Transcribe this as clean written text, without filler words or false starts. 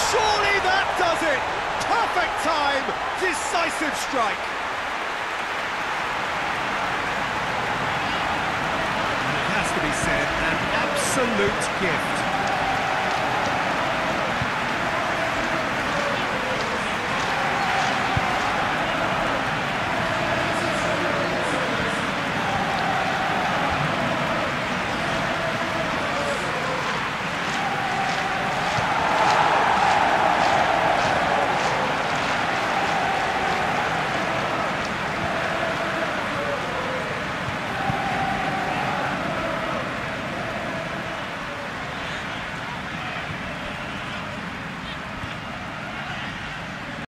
Surely that does it! Perfect time, decisive strike. And it has to be said, an absolute gift.